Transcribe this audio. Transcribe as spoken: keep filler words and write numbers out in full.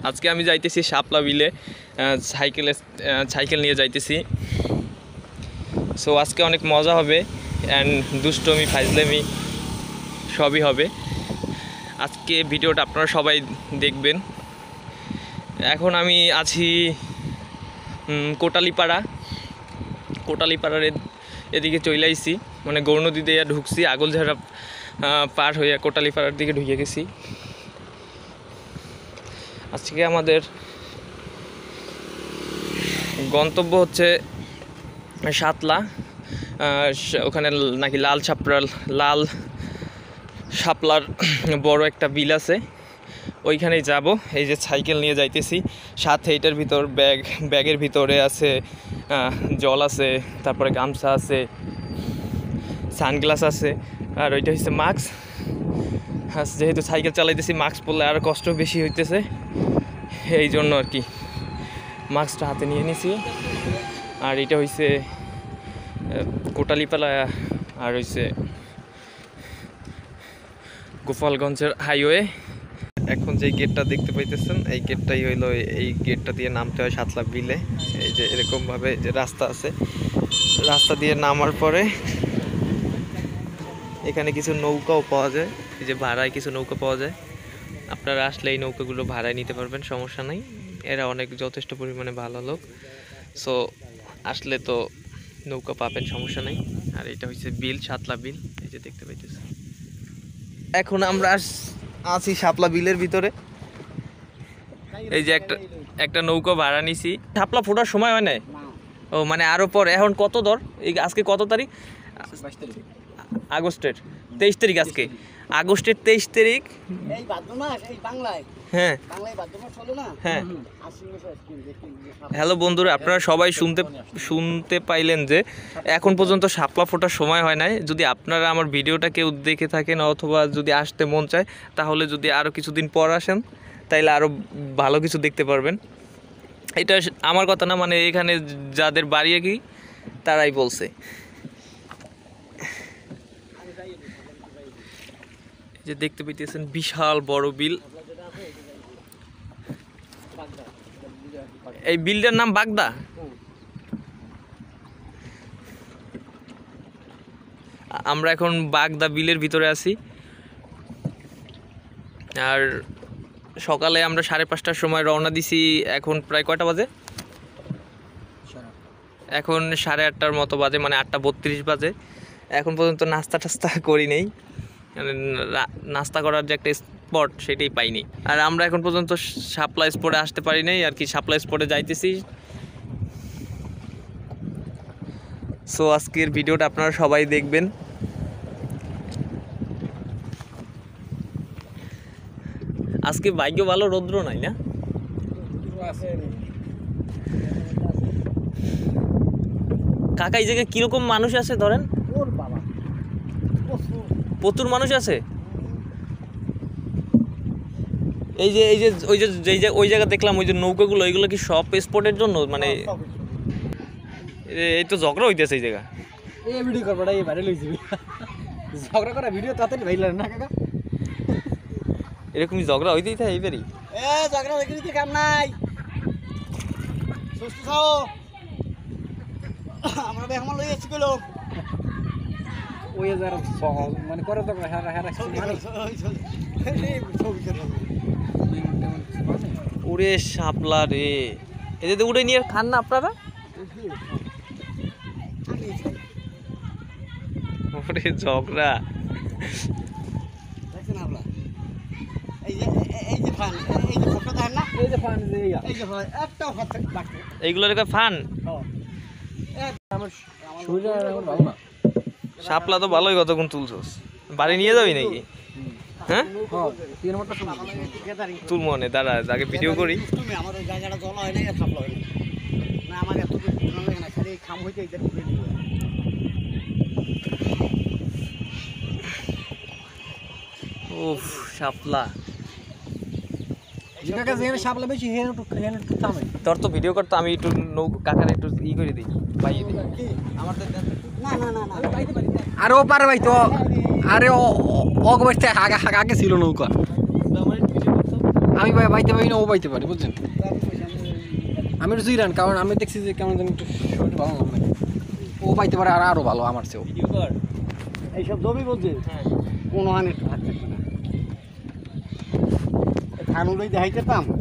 আজকে আমি যাইতেছি শাপলা বিলে, সাইকেলে সাইকেল নিয়ে যাইতেছি। সো আজকে অনেক মজা হবে অ্যান্ড দুষ্টমি ফাইজলামি সবই হবে। আজকে ভিডিওটা আপনারা সবাই দেখবেন। এখন আমি আছি কোটালীপাড়া, কোটালীপাড়ার এদিকে চলে আইছি, মানে গৌরনদী দিয়ে ঢুকছি, আগলঝাড়া পার হইয়া কোটালীপাড়ার দিকে ঢুকে গেছি। আজকে আমাদের গন্তব্য হচ্ছে সাতলা, ওখানে নাকি লাল শাপলা লাল শাপলার বড় একটা বিল আছে, ওইখানেই যাব। এই যে সাইকেল নিয়ে যাইতেছি, সাথে এইটার ভিতর ব্যাগ, ব্যাগের ভিতরে আছে জল আছে, তারপরে গামছা আছে, সানগ্লাস আছে, আর ওইটা হচ্ছে মাস্ক। যেহেতু সাইকেল চালাইতেছি মাস্ক পরলে আরও কষ্ট বেশি হইতেছে, এই জন্য আর কি মাস্কটা হাতে নিয়ে নিছি। আর এটা হইছে কোটালীপাড়া আর হইছে গোপালগঞ্জের হাইওয়ে। এখন যে গেটটা দেখতে পাইতেছেন এই গেটটাই হইলো, এই গেটটা দিয়ে নামতে হয় সাতলা বিলে। এই যে এরকমভাবে যে রাস্তা আছে, রাস্তা দিয়ে নামার পরে এখানে কিছু নৌকাও পাওয়া যায়, এই যে ভাড়ায় কিছু নৌকা পাওয়া যায়। আপনারা আসলে এই নৌকাগুলো ভাড়ায় নিতে পারবেন, সমস্যা নাই। এরা অনেক যথেষ্ট পরিমাণে ভালো লোক, সো আসলে তো নৌকা পাবেন, সমস্যা নেই। আর এটা হচ্ছে বিল, সাতলা বিল, এই যে দেখতে পাইতেছেন। এখন আমরা আছি শাপলা বিলের ভিতরে। এই যে একটা একটা নৌকা ভাড়া নিছি। শাপলা ফোটার সময় হয় নাই, ও মানে আরো পরে। এখন কত দর, এই আজকে কত তারিখ? আগস্টের তেইশ তারিখ। আজকে আগস্টের তেইশ তারিখ। হ্যাঁ হ্যাঁ। হ্যালো বন্ধুরা, আপনারা সবাই শুনতে শুনতে পাইলেন যে এখন পর্যন্ত শাপলা ফোটার সময় হয় নাই। যদি আপনারা আমার ভিডিওটা কেউ দেখে থাকেন অথবা যদি আসতে মন চায়, তাহলে যদি আরও কিছুদিন পর আসেন তাইলে আরও ভালো কিছু দেখতে পারবেন। এটা আমার কথা না, মানে এখানে যাদের বাড়ি কি তারাই বলছে। যে দেখতে পেতেছেন বিশাল বড় বিল। এই বিলটার নাম বাগদা। আমরা এখন বাগদা বিলের ভিতরে আছি। আর সকালে আমরা সাড়ে পাঁচটার সময় রওনা দিছি। এখন প্রায় কয়টা বাজে? এখন সাড়ে আটটার মতো বাজে, মানে আটটা বত্রিশ বাজে। এখন পর্যন্ত নাস্তা টাস্তা করি নেই, নাস্তা করার যে একটা স্পট সেটাই পাইনি। আর আমরা এখন পর্যন্ত শাপলা স্পটে আসতে পারি নাই আর কি, শাপলা স্পটে যাইতেছি। সো আজকের ভিডিওটা আপনারা সবাই দেখবেন। আজকে ভাগ্য ভালো, রৌদ্র নাই না? কাকা এই জায়গায় কিরকম মানুষ আছে ধরেন? প্রচুর মানুষ আছে। এই যে এই যে ওই যে যেই যে ওই জায়গা দেখলাম, ওই যে নৌকাগুলো, ওইগুলো কি সব স্পটের জন্য? মানে এই তো ঝগড়া হইতেছে এই জায়গা। এই ভিডিও করবো না, এই ভাইরাল হইছে। ঝগড়া করা ভিডিও তাড়াতাড়ি ভাইরাল না কাকা? এরকমই ঝগড়া হইতেই থাকে এইবারই। এ ঝগড়া দেখি দিতে কাম নাই। সুস্থ থাও। আমরা বেহমান লই আসছি কইলো। ওই যারা মানে করে তো হারা হারা মানে ওরে শাপলা রে, এদের উড়ে নিয়ে খান না আপনারা? ওরে ঝগড়া। দেখছেন আপনারা এই যে এই যে ফান, এই যে ফটো দেন না, এই যে ফান, এই যে ফান একটা হাতে বাকি এইগুলোর একটা ফান। হ্যাঁ আমার শরীরটা এখন ভালো না। শাপলা তো ভালোই, কতক্ষণ তুলছস? বাড়ি নিয়ে যাবি নাকি? হ্যাঁ তিন নম্বরটা শুনুন, তুল মনে দাঁড়া, আগে ভিডিও করি। তুমি আমার ওই জায়গাটা জল হয় না, শাপলা হয় না, আমার এত ভালো লাগে না, খালি খাম হইতে এটা ঘুরে দিই। উফ শাপলা। কাকা যেখানে শাপলা বেশি হেন একটু হেন একটু থামে। তোর তো ভিডিও করতে, আমি একটু নৌ কাকার একটু ই করে দিই, পাইয়ে দিই। আমার তো না না না না আমি পাইতে পারি না। আরে ও পারে ভাই তো, আরে ও অগবস্তে আগে আগে ছিল নৌকা। আমি ভাই বাইতে পারি না, ও বাইতে পারে, বুঝছেন? আমি একটু জিরান, কারণ আমি দেখছি যে কেমন যেন একটু শরীর ভালো না, ও বাইতে পারে আর আরো ভালো আমার চেয়েও। এইসব জমি বুঝছেন কোনো হানি একটু হাত থাকবে না, ধান উড়াই দেখাইতে পাম